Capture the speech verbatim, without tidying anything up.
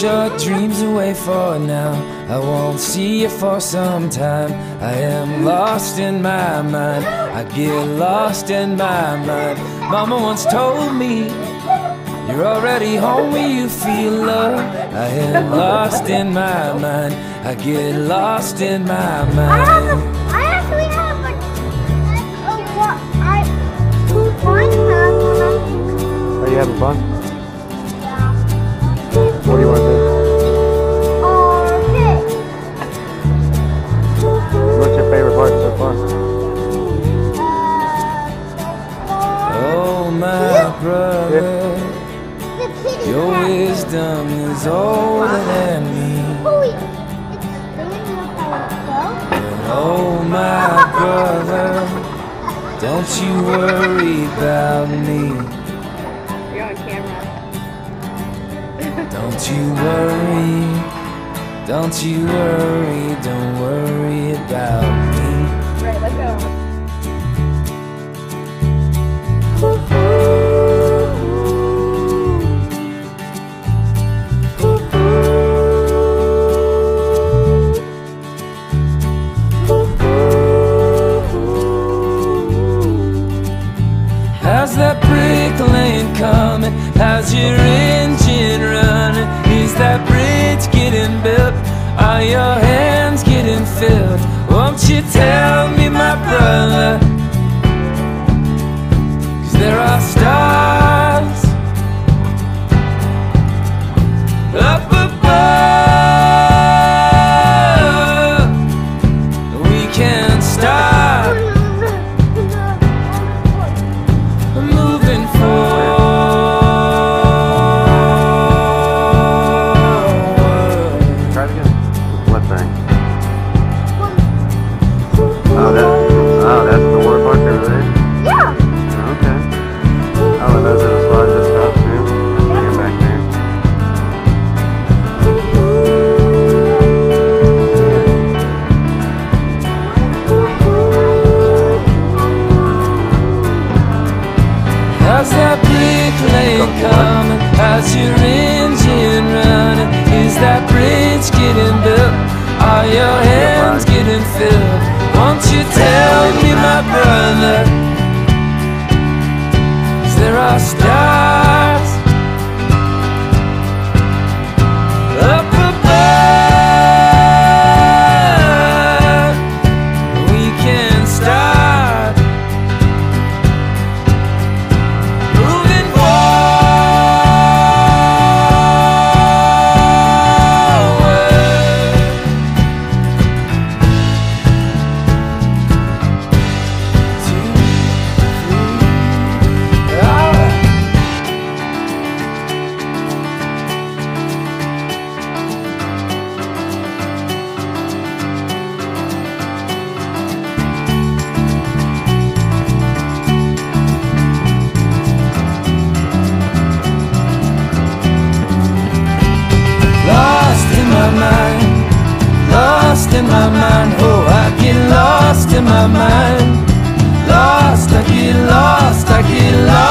your dreams away for now. I won't see you for some time. I am lost in my mind. I get lost in my mind. Mama once told me, you're already home when you feel love. I am lost in my mind. I get lost in my mind. I, have a, I actually have like a what I two times have one. Are you having fun? Yeah. What do you want to do? Okay. What's your favorite part so far? Oh my brother, Yeah. your wisdom is older than me. Oh my brother, don't you worry about me. You're on camera. Don't you worry, don't you worry, don't worry about me. Right, let go. How's that brick lane coming? How's your engine running? Is that bridge getting built? Are your hands getting filled? Won't you tell me, my brother? 'Cause there are stars up above. We can start moving forward. Try it again. What thing? Oh, that, oh, that's the water park over there? Yeah. Okay. Oh, and those are the slides and stuff too. Get back there. How's that brick lane coming? How's your engine running? Is that bridge getting built? Are your hands getting filled? Won't you tell me, my brother? 'Cause there are stars up above. We can start moving forward. Two, three, all right. Lost in my mind, lost in my mind. Oh, I get lost in my mind. Lost, I get lost, I get lost.